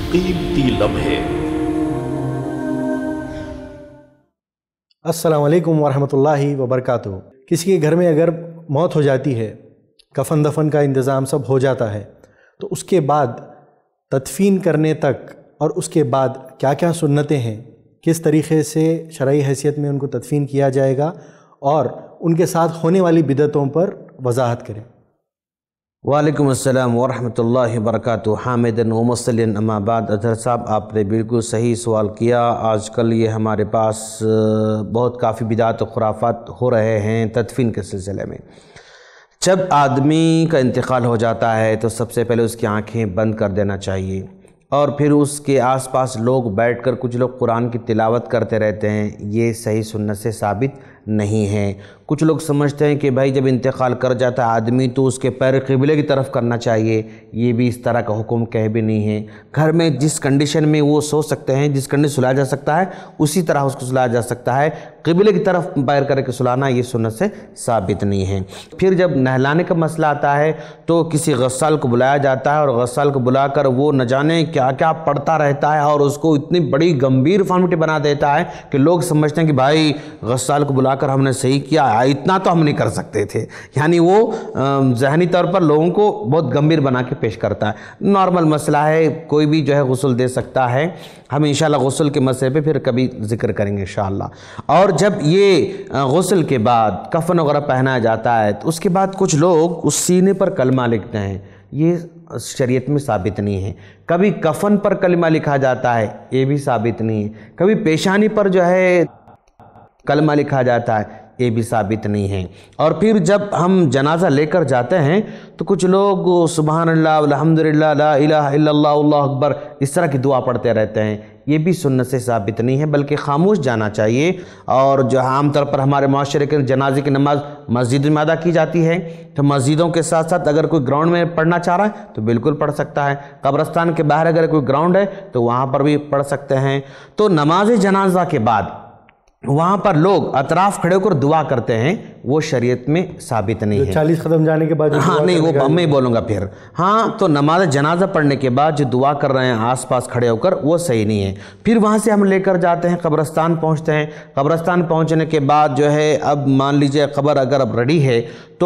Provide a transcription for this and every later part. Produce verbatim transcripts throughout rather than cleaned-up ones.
कीमती लम्हे। अस्सलाम वालेकुम वरहमतुल्लाहि वबरकातुहू। किसी के घर में अगर मौत हो जाती है, कफन दफन का इंतज़ाम सब हो जाता है, तो उसके बाद तदफीन करने तक और उसके बाद क्या क्या सुन्नतें हैं, किस तरीक़े से शरई हैसियत में उनको तदफीन किया जाएगा और उनके साथ होने वाली बिदअतों पर वजाहत करें। वालेकुम अस्सलाम वरहमतुल्लाहि वबरकातुहू। हामिदन व मुसल्लिन अम्मा बाद। अज़हर साहब, आपने बिल्कुल सही सवाल किया। आजकल ये हमारे पास बहुत काफ़ी बिदात और खुराफात हो रहे हैं तदफीन के सिलसिले में। जब आदमी का इंतकाल हो जाता है तो सबसे पहले उसकी आंखें बंद कर देना चाहिए और फिर उसके आसपास लोग बैठकर कुछ लोग कुरान की तिलावत करते रहते हैं। ये सही सुन्नत से साबित नहीं है। कुछ लोग समझते हैं कि भाई जब इंतकाल कर जाता है आदमी तो उसके पैर क़िबले की तरफ करना चाहिए। ये भी इस तरह का हुक्म कह भी नहीं है। घर में जिस कंडीशन में वो सो सकते हैं, जिस कंडीशन सुलाया जा सकता है, उसी तरह उसको सुलाया जा सकता है। क़िबले की तरफ पैर करके सुलाना ये सुन्नत से साबित नहीं है। फिर जब नहलाने का मसला आता है तो किसी गस्साल को बुलाया जाता है और गस्साल को बुलाकर वो न जाने क्या क्या पढ़ता रहता है और उसको इतनी बड़ी गंभीर फॉर्मेलिटी बना देता है कि लोग समझते हैं कि भाई गस्साल को बुलाकर हमने सही किया, इतना तो हम नहीं कर सकते थे। यानी वो ज़हनी तौर पर लोगों को बहुत गंभीर बना के पेश करता है। नॉर्मल मसला है, कोई भी जो है गुस्ल दे सकता है। हम इंशाल्लाह गुस्ल के मसले पे फिर कभी जिक्र करेंगे इंशाल्लाह। और जब ये गुस्ल के बाद कफन वगैरह पहनाया जाता है तो उसके बाद कुछ लोग उस सीने पर कलमा लिखते हैं। ये शरीयत में साबित नहीं है। कभी कफन पर कलमा लिखा जाता है, ये भी साबित नहीं है। कभी पेशानी पर जो है कलमा लिखा जाता है, ये भी साबित नहीं है। और फिर जब हम जनाजा लेकर जाते हैं तो कुछ लोग सुबहान अल्लाह अल्हम्दुलिल्लाह ला इलाहा इल्लल्लाह अल्लाहु अकबर इस तरह की दुआ पढ़ते रहते हैं। ये भी सुन्नत से साबित नहीं है, बल्कि खामोश जाना चाहिए। और जो आम तौर पर हमारे माशरे के जनाजे की नमाज मस्जिद में अदा की जाती है, तो मस्जिदों के साथ साथ अगर कोई ग्राउंड में पढ़ना चाह रहा है तो बिल्कुल पढ़ सकता है। कब्रस्तान के बाहर अगर कोई ग्राउंड है तो वहाँ पर भी पढ़ सकते हैं। तो नमाज जनाजा के बाद वहाँ पर लोग अतराफ खड़े होकर दुआ करते हैं, वो शरीयत में साबित नहीं है। चालीस कदम जाने के बाद हाँ नहीं, वो मैं बोलूँगा फिर। हाँ, तो नमाज जनाजा पढ़ने के बाद जो दुआ कर रहे हैं आसपास खड़े होकर, वो सही नहीं है। फिर वहाँ से हम लेकर जाते हैं, कब्रस्तान पहुँचते हैं। कब्रस्तान पहुँचने के बाद जो है, अब मान लीजिए कब्र अगर अब रेडी है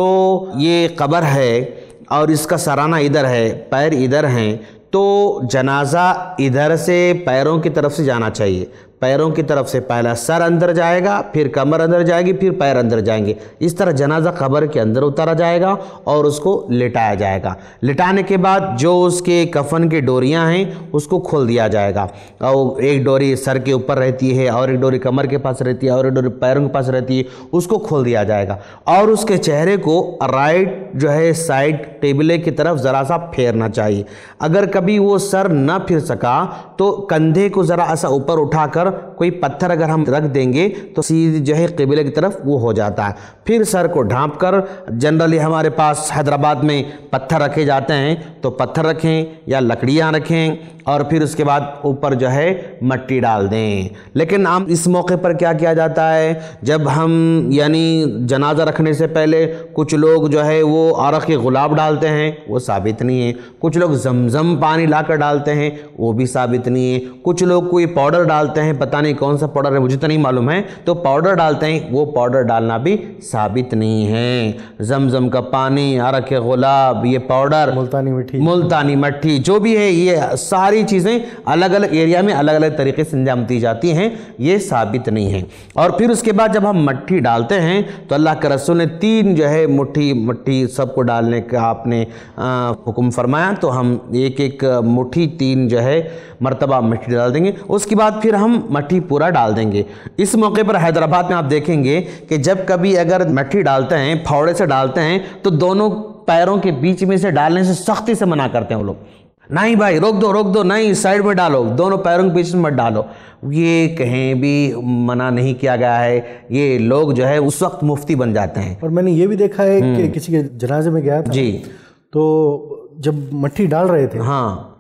तो ये कब्र है और इसका सराना इधर है, पैर इधर हैं, तो जनाजा इधर से पैरों की तरफ से जाना चाहिए। पैरों की तरफ से पहला सर अंदर जाएगा, फिर कमर अंदर जाएगी, फिर पैर अंदर जाएंगे। इस तरह जनाजा कब्र के अंदर उतारा जाएगा और उसको लिटाया जाएगा। लिटाने के बाद जो उसके कफन की डोरियां हैं उसको खोल दिया जाएगा। और एक डोरी सर के ऊपर रहती है और एक डोरी कमर के पास रहती है और एक डोरी पैरों के पास रहती है, उसको खोल दिया जाएगा। और उसके चेहरे को राइट जो है साइड टेबले की तरफ ज़रा सा फेरना चाहिए। अगर कभी वो सर न फिर सका तो कंधे को ज़रा ऐसा ऊपर उठाकर कोई पत्थर अगर हम रख देंगे तो सीधी जो है क़िबले की तरफ वो हो जाता है। फिर सर को ढांप कर, जनरली हमारे पास हैदराबाद में पत्थर रखे जाते हैं तो पत्थर रखें या लकड़ियाँ रखें और फिर उसके बाद ऊपर जो है मट्टी डाल दें। लेकिन आम इस मौके पर क्या किया जाता है, जब हम यानी जनाजा रखने से पहले कुछ लोग जो है वो अरक के गुलाब डालते हैं, वो साबित नहीं है। कुछ लोग जमजम पानी लाकर डालते हैं, वो भी साबित नहीं है। कुछ लोग कोई पाउडर डालते हैं, पता नहीं कौन सा पाउडर है, मुझे तो नहीं मालूम है, तो पाउडर डालते हैं, वो पाउडर डालना भी साबित नहीं है। जमजम का पानी, अरक के गुलाब, ये पाउडर, मुल्तानी मिट्टी, मुल्तानी मट्टी, जो भी है, ये सारी चीज़ें अलग अलग एरिया में अलग अलग तरीके से अंजाम दी जाती हैं, ये साबित नहीं है। और फिर उसके बाद जब हम मट्टी डालते हैं तो अल्लाह के रसूल ने तीन जो है मुट्ठी मट्टी सबको डालने का आपने हुक्म फरमाया, तो हम एक एक मुट्ठी तीन जो है मर्तबा मिट्टी डाल देंगे। उसके बाद फिर हम मट्टी पूरा डाल देंगे। इस मौके पर हैदराबाद में आप देखेंगे कि जब कभी अगर मट्टी डालते हैं, फावड़े से डालते हैं, तो दोनों पैरों के बीच में से डालने से सख्ती से मना करते हैं वो लोग। नहीं भाई, रोक दो रोक दो, नहीं साइड में डालो, दोनों पैरों के बीच में मत डालो। ये कहीं भी मना नहीं किया गया है। ये लोग जो है उस वक्त मुफ्ती बन जाते हैं। और मैंने ये भी देखा है कि किसी के जनाजे में गया था जी, तो जब मट्टी डाल रहे थे, हाँ,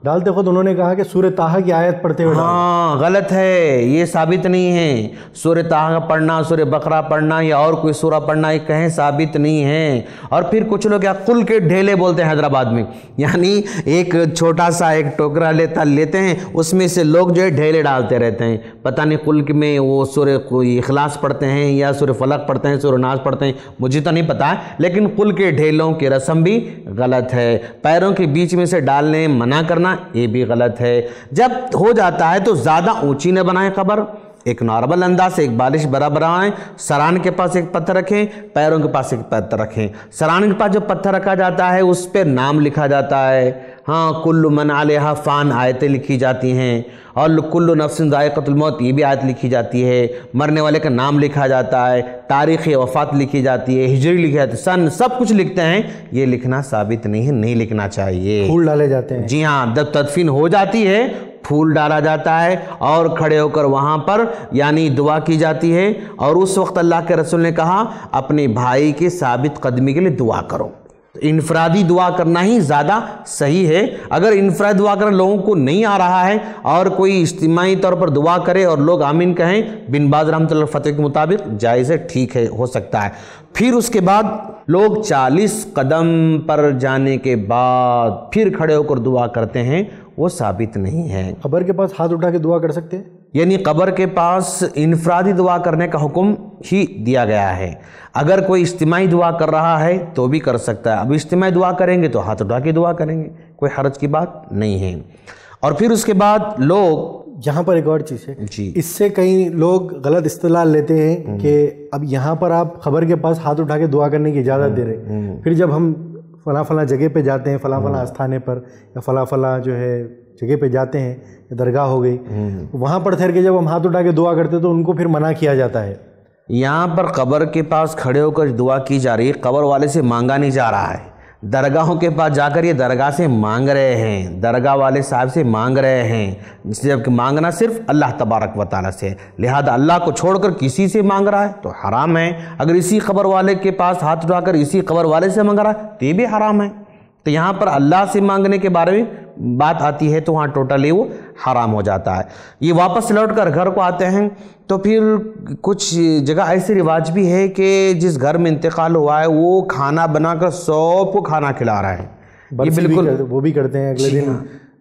ڈالتے خود انہوں نے کہا کہ سورہ طٰہٰ کی آیت پڑھتے ہوئے ہاں غلط ہے، یہ ثابت نہیں ہے۔ سورہ طٰہٰ پڑھنا، سورہ بقرہ پڑھنا یا اور کوئی سورہ پڑھنا یہ کہیں ثابت نہیں ہے۔ اور پھر کچھ لوگ کیا قل کے ڈھیلے بولتے ہیں حیدرآباد میں، یعنی ایک چھوٹا سا ایک ٹوکرا لیتا لیتے ہیں، اس میں سے لوگ جو ہے ڈھیلے ڈالتے رہتے ہیں، پتہ نہیں قل میں وہ سورہ اخلاص پڑھتے ہیں یا سورہ فلق پڑھتے ہیں، سورہ ناس پڑھتے ہیں، مجھے تو نہیں پتہ، لیکن قل کے ڈھیلوں کی رسم بھی غلط ہے۔ پیروں کے بیچ میں سے ڈالنے منع کرنا یہ بھی غلط ہے۔ جب ہو جاتا ہے تو زیادہ اونچی نہ بنائیں قبر، ایک نارمل انداز سے ایک بالش برابر آئیں، سران کے پاس ایک پتھر رکھیں، پیروں کے پاس ایک پتھر رکھیں۔ سران کے پاس جو پتھر رکھا جاتا ہے اس پہ نام لکھا جاتا ہے، ہاں کل من علیہا فان آیتیں لکھی جاتی ہیں، اور کل نفس ذائقۃ الموت یہ بھی آیت لکھی جاتی ہے، مرنے والے کا نام لکھا جاتا ہے، تاریخ وفات لکھی جاتی ہے، ہجری لکھی جاتی ہے، سن سب کچھ لکھتے ہیں۔ یہ لکھنا ثابت نہیں ہے، نہیں لکھنا چاہیے۔ پھول ڈالے جاتے ہیں، جی ہاں، جب تدفین ہو جاتی ہے پھول ڈالا جاتا ہے اور کھڑے ہو کر وہاں پر یعنی دعا کی جاتی ہے، اور اس وقت اللہ کے رسول نے کہا اپنے بھائی کی ثابت قدمی کے لیے دعا کرو۔ انفرادی دعا کرنا ہی زیادہ صحیح ہے۔ اگر انفرادی دعا کرنا لوگوں کو نہیں آ رہا ہے اور کوئی اجتماعی طور پر دعا کرے اور لوگ آمین کہیں، بن باز رحمۃ اللہ فتوی کے مطابق جائز ہے، ٹھیک ہے، ہو سکتا ہے۔ پھر اس کے بعد لوگ چالیس قدم پر جانے کے بعد پھر کھڑے ہو کر دعا کرتے ہیں، وہ ثابت نہیں ہے۔ قبر کے پاس ہاتھ اٹھا کے دعا کر سکتے ہیں، یعنی قبر کے پاس انفرادی دعا کرنے کا حکم ہی دیا گیا ہے۔ اگر کوئی اجتماعی دعا کر رہا ہے تو بھی کر سکتا ہے۔ اب اجتماعی دعا کریں گے تو ہاتھ اٹھا کے دعا کریں گے، کوئی حرج کی بات نہیں ہے۔ اور پھر اس کے بعد لوگ یہاں پر ایک اور چیز ہے، جی اس سے کئی لوگ غلط استدلال لیتے ہیں کہ اب یہاں پر آپ قبر کے پاس ہاتھ اٹھا کے دعا کرنے کی اجازت دے رہے ہیں، پھر جب ہم فلاں فلاں جگہ پہ جاتے ہیں، فلاں فلاں آستھانے پر یا فلاں فلاں جو ہے جگہ پہ جاتے ہیں، درگاہ ہو گئی، وہاں پر ٹھہر کے جب ہم ہاتھ اٹھا کے دعا کرتے تو ان کو پھر منع کیا جاتا ہے۔ یہاں پر قبر کے پاس کھڑے ہو کر دعا کی جا رہی ہے، قبر والے سے مانگا نہیں جا رہا ہے۔ درگاہوں کے پاس جا کر یہ درگاہ سے مانگ رہے ہیں، درگاہ والے صاحب سے مانگ رہے ہیں، جبکہ مانگنا صرف اللہ تبارک و تعالیٰ سے، لہذا اللہ کو چھوڑ کر کسی سے مانگ رہا ہے تو حرام ہے۔ اگر اسی قبر والے کے پاس ہاتھ اٹھا کر اسی قبر والے سے مانگ رہا ہے تو یہ بھی حرام ہے۔ تو یہاں پر اللہ سے مانگنے کے بارے میں بات آتی ہے تو وہاں ٹوٹلی وہ حرام ہو جاتا ہے۔ یہ واپس لوٹ کر گھر کو آتے ہیں تو پھر کچھ جگہ ایسی رواج بھی ہے کہ جس گھر میں انتقال ہوا ہے وہ کھانا بنا کر سب کو کھانا کھلا رہا ہے، یہ بالکل وہ بھی کرتے ہیں، اگلے دن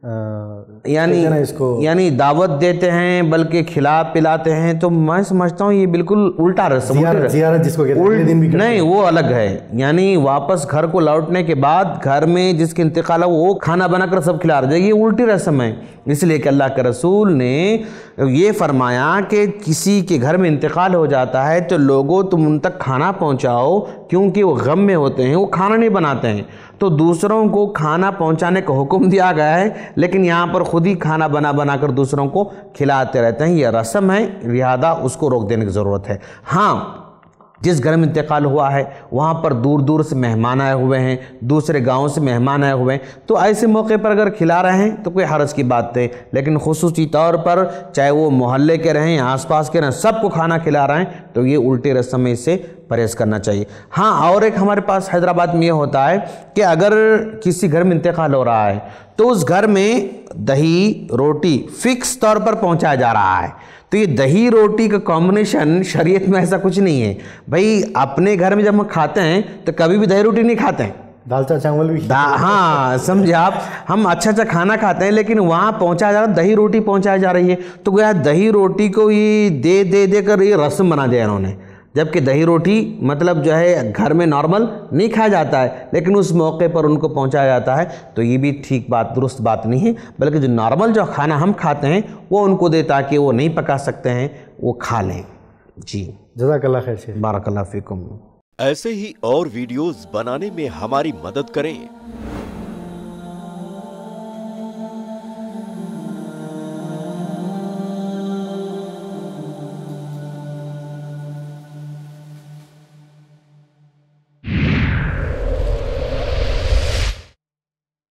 یعنی یعنی دعوت دیتے ہیں بلکہ کھلا پلاتے ہیں۔ تو میں سمجھتا ہوں یہ بالکل الٹا رسم، زیارت جس کو کہتے ہیں، دن بھی نہیں وہ الگ ہے۔ یعنی واپس گھر کو لوٹنے کے بعد گھر میں جس کے انتقال ہو وہ کھانا بنا کر سب کھلا رہے ہیں، یہ الٹی رسم ہے۔ اس لیے کہ اللہ کے رسول نے یہ فرمایا کہ کسی کے گھر میں انتقال ہو جاتا ہے تو لوگوں تم ان تک کھانا پہنچاؤ، کیونکہ وہ غم میں ہوتے ہیں، وہ کھانا نہیں بناتے ہیں، تو دوسروں کو کھانا پہنچانے کا حکم دیا گیا ہے، لیکن یہاں پر خود ہی کھانا بنا بنا کر دوسروں کو کھلاتے رہتے ہیں، یہ رسم ہے، لہذا اس کو روک دینے کی ضرورت ہے۔ ہاں جس گھر میں انتقال ہوا ہے وہاں پر دور دور سے مہمان آئے ہوئے ہیں، دوسرے گاؤں سے مہمان آئے ہوئے ہیں، تو ایسے موقع پر اگر کھلا رہے ہیں تو کوئی حرج کی بات نہیں، لیکن خصوصی طور پر چاہے وہ محلے کے رہیں، آس پاس کے رہیں، سب کو کھانا کھلا رہے ہیں تو یہ الٹی رسم ہے، اس سے پرہیز کرنا چاہیے۔ ہاں اور ایک ہمارے پاس حیدرآباد میں یہ ہوتا ہے کہ اگر کسی گھر میں انتقال ہو رہا ہے تو اس گھر میں دہی روٹی فکس طور پر پہنچایا جا رہا ہے، تو یہ دہی روٹی کا کمبینیشن شریعت میں ایسا کچھ نہیں ہے۔ بھائی اپنے گھر میں جب ہم کھاتے ہیں تو کبھی بھی دہی روٹی نہیں کھاتے ہیں، دالچا چاول بھی، ہاں سمجھے آپ، ہم اچھا اچھا کھانا کھاتے ہیں لیکن وہاں پہنچایا جا رہا ہے دہی روٹی پہنچائی جا رہی ہے، تو گویا دہی روٹی کو یہ دے دے دے کر یہ رسم بنا دیا انہوں نے، جبکہ دہی روٹی مطلب جو ہے گھر میں نارمل نہیں کھایا جاتا ہے، لیکن اس موقع پر ان کو پہنچایا جاتا ہے، تو یہ بھی ٹھیک بات درست بات نہیں ہے، بلکہ جو نارمل جو کھانا ہم کھاتے ہیں وہ ان کو دے تاکہ وہ نہیں پکا سکتے ہیں وہ کھا لیں۔ جی جزاک اللہ خیر شیخ، بارک اللہ فیکم۔ ایسے ہی اور ویڈیوز بنانے میں ہماری مدد کریں۔